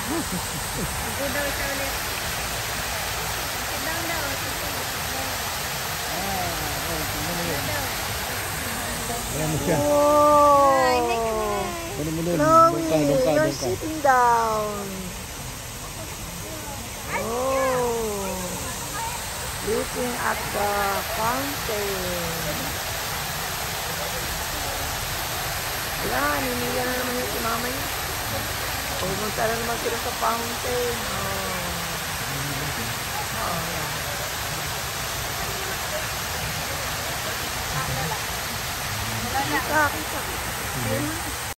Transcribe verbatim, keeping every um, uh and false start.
Ito daw siya ulit. Sit down daw. Ah, oh, tingnan mo yun. daw. Ayan mo siya. Hi, hi, Wow! hi. Ano mo nun? Chloe, Doon ka, doon ka, you're doon ka. sitting down. Oh, looking at the fountain. Wala, niniya na naman yung si mama niya. Pumunta na naman sila sa fountain. Oh. Oh, yeah. Kita, kita.